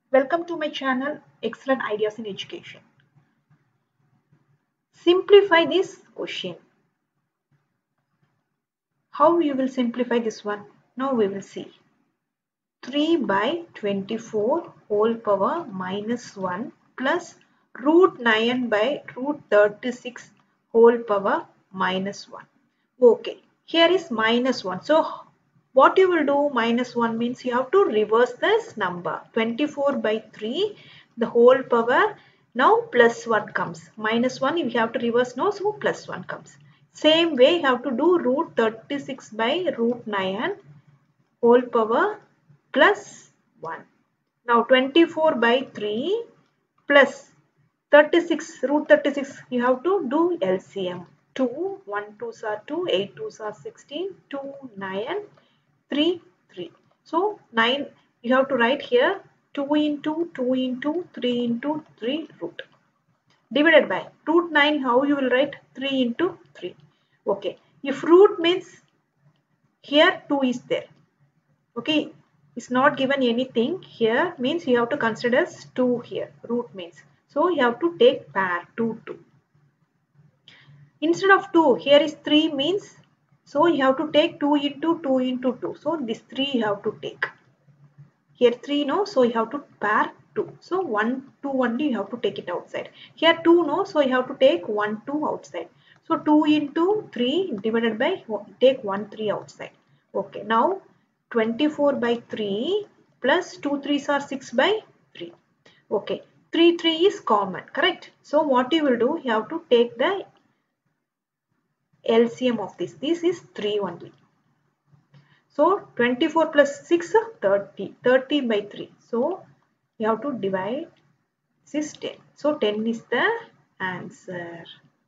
Welcome to my channel Excellent Ideas in Education. Simplify this question. How you will simplify this one? Now we will see. 3 by 24 whole power minus 1 plus root 9 by root 36 whole power minus 1. Okay, here is minus 1. So what you will do, minus 1 means you have to reverse this number. 24 by 3, the whole power, now plus 1 comes. Minus 1 you have to reverse now, so plus 1 comes. Same way you have to do root 36 by root 9 whole power plus 1. Now 24 by 3 plus 36, root 36, you have to do LCM. 2, 1 2s are 2, 8 2s are 16, 2, 9, 3, 3. So 9, you have to write here 2 into 2 into 3 into 3 root. Divided by root 9, how you will write? 3 into 3. Okay. If root means here 2 is there. Okay. It's not given anything here, means you have to consider as 2 here. Root means. So you have to take pair 2, 2. Instead of 2, here is 3 means, so you have to take 2 into 2 into 2. So this 3 you have to take. Here 3 no, so you have to pair 2. So 1, 2 only you have to take it outside. Here 2 no, so you have to take 1, 2 outside. So 2 into 3 divided by, take 1, 3 outside. Okay, now 24 by 3 plus 2 3s are 6 by 3. Okay, 3 3 is common, correct? So what you will do, you have to take the LCM of this. This is 3 only. So 24 plus 6, 30. 30 by 3. So you have to divide. This is 10. So 10 is the answer.